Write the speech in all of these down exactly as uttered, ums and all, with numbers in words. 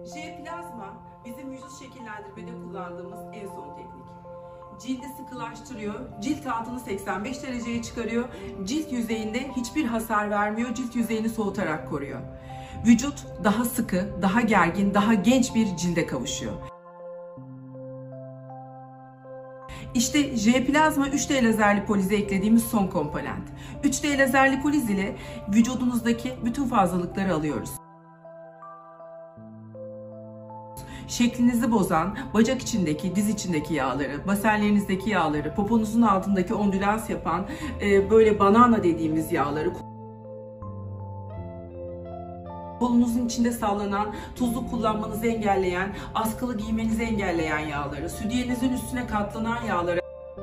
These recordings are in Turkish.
J-plazma bizim vücut şekillendirmede kullandığımız en son teknik. Cildi sıkılaştırıyor, cilt altını seksen beş dereceye çıkarıyor, cilt yüzeyinde hiçbir hasar vermiyor, cilt yüzeyini soğutarak koruyor. Vücut daha sıkı, daha gergin, daha genç bir cilde kavuşuyor. İşte J-plazma üç D lazer lipolize eklediğimiz son komponent. üç D lazer lipoliz ile vücudunuzdaki bütün fazlalıkları alıyoruz. Şeklinizi bozan, bacak içindeki, diz içindeki yağları, basenlerinizdeki yağları, poponuzun altındaki ondülans yapan, e, böyle banana dediğimiz yağları, kolunuzun içinde sallanan, tuzlu kullanmanızı engelleyen, askılı giymenizi engelleyen yağları, sütyenizin üstüne katlanan yağları,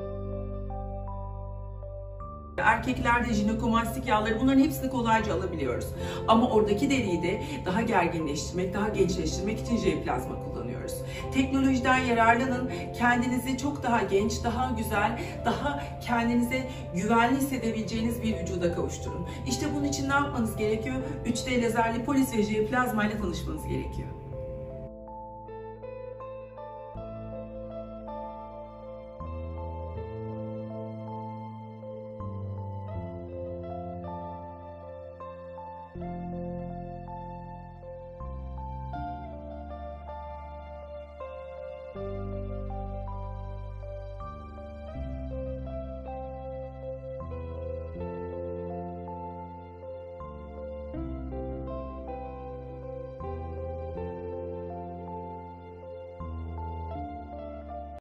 erkeklerde jinekomastik yağları, bunların hepsini kolayca alabiliyoruz. Ama oradaki deriyi de daha gerginleştirmek, daha gençleştirmek için J-plazma kullanıyoruz. Teknolojiden yararlanın, kendinizi çok daha genç, daha güzel, daha kendinize güvenli hissedebileceğiniz bir vücuda kavuşturun. İşte bunun için ne yapmanız gerekiyor? üç D lazer lipoliz ve J-plazma ile tanışmanız gerekiyor.